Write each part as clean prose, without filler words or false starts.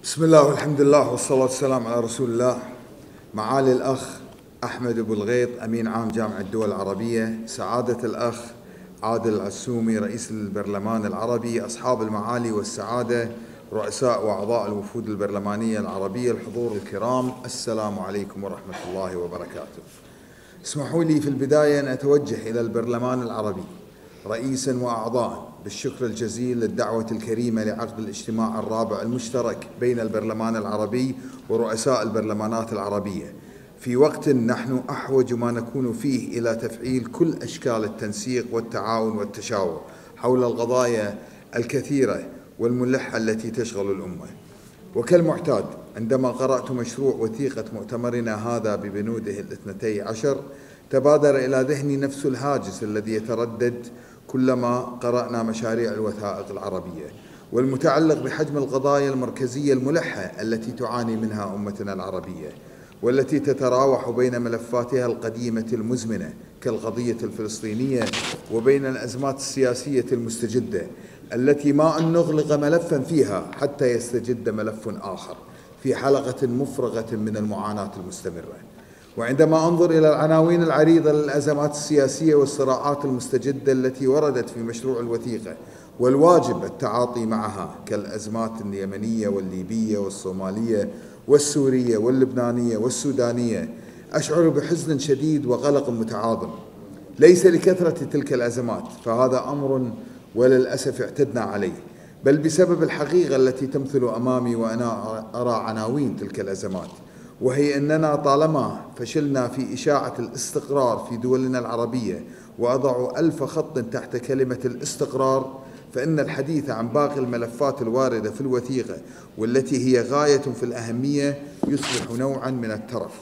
بسم الله والحمد لله والصلاة والسلام على رسول الله. معالي الأخ أحمد أبو الغيط أمين عام جامعة الدول العربية، سعادة الأخ عادل العسومي رئيس البرلمان العربي، أصحاب المعالي والسعادة رؤساء وأعضاء الوفود البرلمانية العربية، الحضور الكرام، السلام عليكم ورحمة الله وبركاته. اسمحوا لي في البداية أن أتوجه إلى البرلمان العربي رئيسا وأعضاء بالشكر الجزيل للدعوة الكريمة لعقد الاجتماع الرابع المشترك بين البرلمان العربي ورؤساء البرلمانات العربية، في وقت نحن أحوج ما نكون فيه إلى تفعيل كل أشكال التنسيق والتعاون والتشاور حول القضايا الكثيرة والملحة التي تشغل الأمة. وكالمعتاد عندما قرأت مشروع وثيقة مؤتمرنا هذا ببنوده 12، تبادر إلى ذهني نفس الهاجس الذي يتردد كلما قرأنا مشاريع الوثائق العربية، والمتعلق بحجم القضايا المركزية الملحة التي تعاني منها أمتنا العربية، والتي تتراوح بين ملفاتها القديمة المزمنة كالقضية الفلسطينية وبين الأزمات السياسية المستجدة التي ما أن نغلق ملفا فيها حتى يستجد ملف آخر في حلقة مفرغة من المعاناة المستمرة. وعندما أنظر إلى العناوين العريضة للأزمات السياسية والصراعات المستجدة التي وردت في مشروع الوثيقة والواجب التعاطي معها كالأزمات اليمنية والليبية والصومالية والسورية واللبنانية والسودانية، أشعر بحزن شديد وقلق متعاظم، ليس لكثرة تلك الأزمات فهذا أمر وللأسف اعتدنا عليه، بل بسبب الحقيقة التي تمثل أمامي وأنا أرى عناوين تلك الأزمات، وهي أننا طالما فشلنا في إشاعة الاستقرار في دولنا العربية، وأضع 1000 خط تحت كلمة الاستقرار، فإن الحديث عن باقي الملفات الواردة في الوثيقة والتي هي غاية في الأهمية يصبح نوعا من الترف.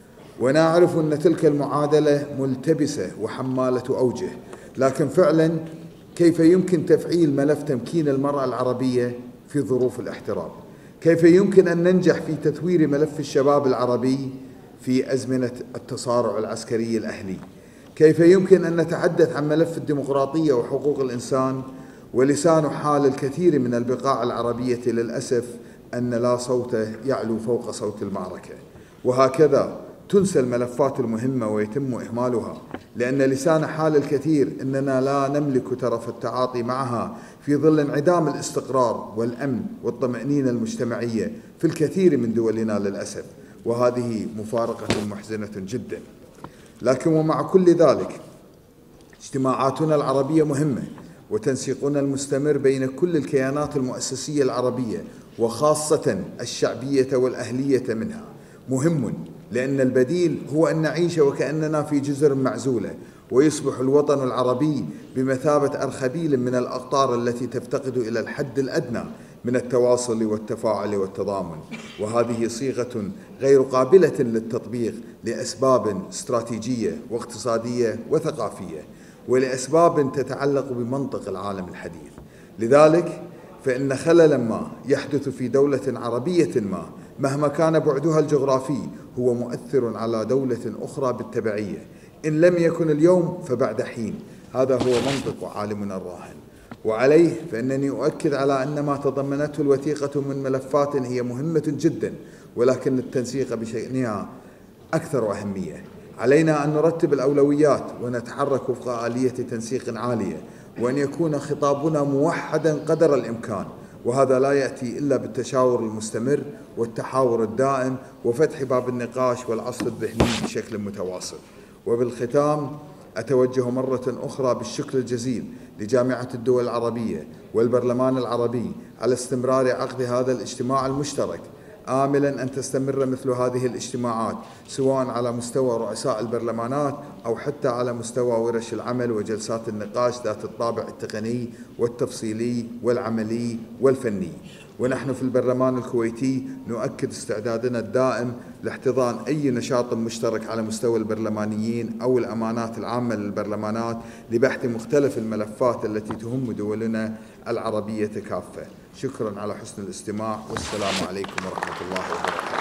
ونعرف أن تلك المعادلة ملتبسة وحمالة أوجه، لكن فعلا كيف يمكن تفعيل ملف تمكين المرأة العربية في ظروف الاحتراب؟ كيف يمكن أن ننجح في تثوير ملف الشباب العربي في أزمنة التصارع العسكري الأهلي؟ كيف يمكن أن نتحدث عن ملف الديمقراطية وحقوق الإنسان ولسان حال الكثير من البقاع العربية للأسف أن لا صوت يعلو فوق صوت المعركة؟ وهكذا تنسى الملفات المهمة ويتم إهمالها، لأن لسان حال الكثير أننا لا نملك ترف التعاطي معها في ظل انعدام الاستقرار والأمن والطمأنينة المجتمعية في الكثير من دولنا للأسف، وهذه مفارقة محزنة جدا. لكن ومع كل ذلك اجتماعاتنا العربية مهمة، وتنسيقنا المستمر بين كل الكيانات المؤسسية العربية وخاصة الشعبية والأهلية منها مهم، لأن البديل هو أن نعيش وكأننا في جزر معزولة، ويصبح الوطن العربي بمثابة أرخبيل من الأقطار التي تفتقد إلى الحد الأدنى من التواصل والتفاعل والتضامن، وهذه صيغة غير قابلة للتطبيق لأسباب استراتيجية واقتصادية وثقافية، ولأسباب تتعلق بمنطق العالم الحديث. لذلك فإن خللا ما يحدث في دولة عربية ما مهما كان بعدها الجغرافي هو مؤثر على دولة أخرى بالتبعية، إن لم يكن اليوم فبعد حين. هذا هو منطق عالمنا الراهن، وعليه فإنني أؤكد على أن ما تضمنته الوثيقة من ملفات هي مهمة جدا، ولكن التنسيق بشأنها أكثر أهمية. علينا أن نرتب الأولويات ونتحرك وفق آلية تنسيق عالية، وأن يكون خطابنا موحدا قدر الإمكان، وهذا لا يأتي إلا بالتشاور المستمر والتحاور الدائم وفتح باب النقاش والعصف الذهني بشكل متواصل. وبالختام أتوجه مرة أخرى بالشكر الجزيل لجامعة الدول العربية والبرلمان العربي على استمرار عقد هذا الاجتماع المشترك، آملا أن تستمر مثل هذه الاجتماعات سواء على مستوى رؤساء البرلمانات أو حتى على مستوى ورش العمل وجلسات النقاش ذات الطابع التقني والتفصيلي والعملي والفني. ونحن في البرلمان الكويتي نؤكد استعدادنا الدائم لاحتضان أي نشاط مشترك على مستوى البرلمانيين أو الأمانات العامة للبرلمانات لبحث مختلف الملفات التي تهم دولنا العربية كافة. شكرا على حسن الاستماع، والسلام عليكم ورحمة الله وبركاته.